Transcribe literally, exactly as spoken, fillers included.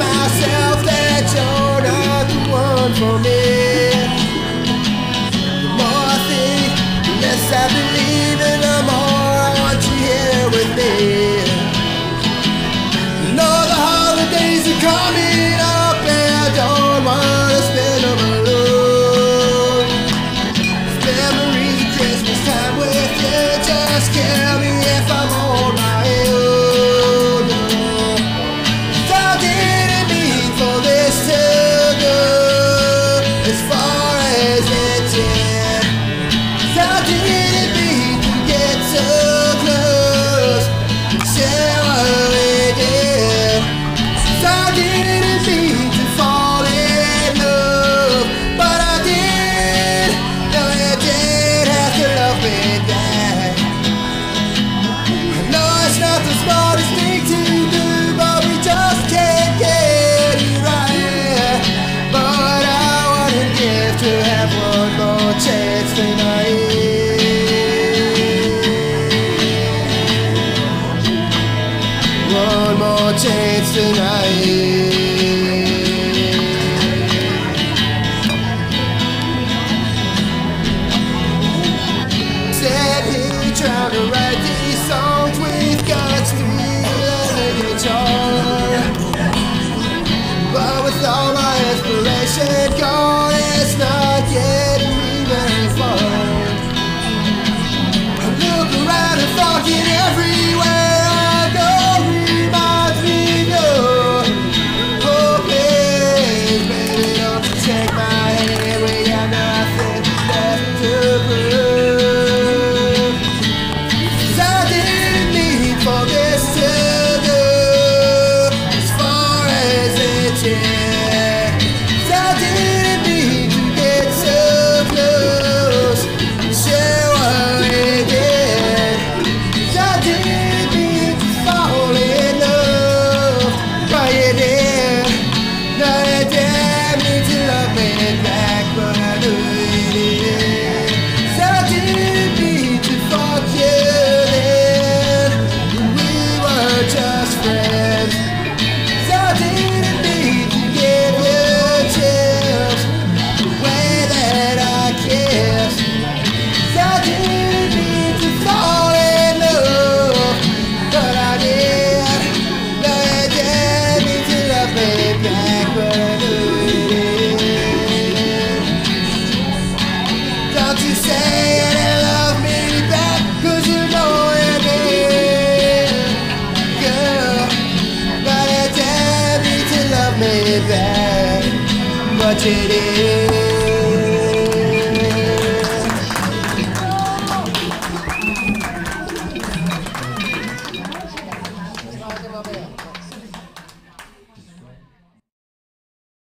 myself that you're not the one for me. The more I think, the less I believe, and the more I want you here with me. You know the holidays are coming up, and I don't want to spend them alone. These memories of Christmas time with you just kill me if I'm on my own. So I didn't mean for this to go as far as it did. So I didn't mean to get so close till we did. So I didn't mean to fall in love, but I did. No, you did have to love me back. I know it's not the smartest thing to do, but we just can't get it right. But I want a gift to have one more chance tonight. One more chance tonight. Sat here trying to write these songs with guts, feel and guitar. But with all my inspiration gone, it's not getting me very far. I look around and fucking everywhere I go reminds me of oh please, baby, don't you take my hand, we got nothing left to prove. 'Cause I didn't mean for this to go as far as it did. 'Cause I didn't mean to get so close to what we did. 'Cause I didn't mean to fall in love, but you did. No, you didn't mean to love me back, but I knew you did. 'Cause I didn't mean to fuck you then, we were just friends. 'Cause I didn't mean to give you chills the way that I kiss. 'Cause I didn't mean to fall in love, but I did. No, you didn't mean to love me back, but I knew you did. Don't you say you didn't love me back, 'cause you know you did, girl. But you didn't mean to love me back, but you did.